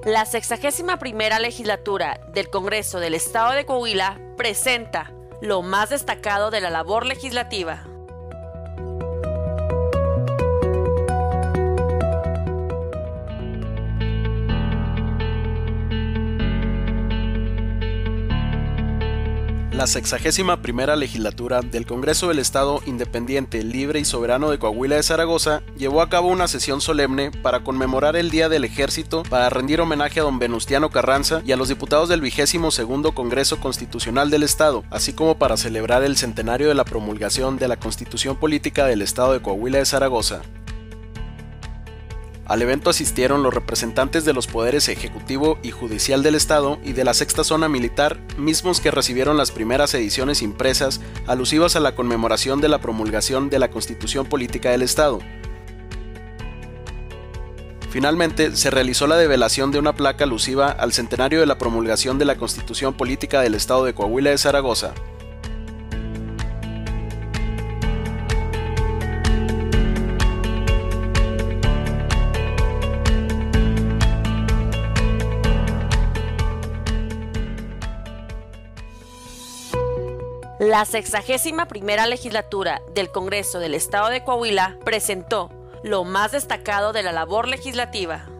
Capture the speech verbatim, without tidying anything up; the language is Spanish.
La sexagésima primera legislatura del Congreso del Estado de Coahuila presenta lo más destacado de la labor legislativa. La sexagésima primera legislatura del Congreso del Estado Independiente, Libre y Soberano de Coahuila de Zaragoza llevó a cabo una sesión solemne para conmemorar el Día del Ejército, para rendir homenaje a don Venustiano Carranza y a los diputados del vigésimo segundo Congreso Constitucional del Estado, así como para celebrar el centenario de la promulgación de la Constitución Política del Estado de Coahuila de Zaragoza. Al evento asistieron los representantes de los poderes ejecutivo y judicial del Estado y de la sexta zona militar, mismos que recibieron las primeras ediciones impresas alusivas a la conmemoración de la promulgación de la Constitución Política del Estado. Finalmente, se realizó la develación de una placa alusiva al centenario de la promulgación de la Constitución Política del Estado de Coahuila de Zaragoza. La sexagésima primera legislatura del Congreso del Estado de Coahuila presentó lo más destacado de la labor legislativa.